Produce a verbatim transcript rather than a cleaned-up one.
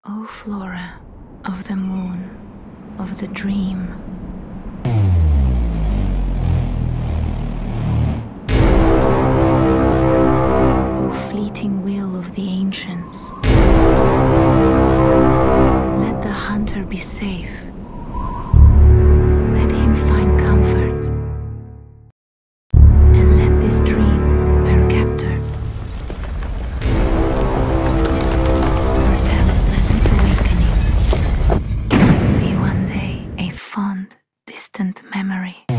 O Flora of the moon, of the dream, O fleeting will of the ancients, let the hunter be safe, let him find comfort, and let this dream her captor foretell a pleasant awakening, be one day a fond, distant memory.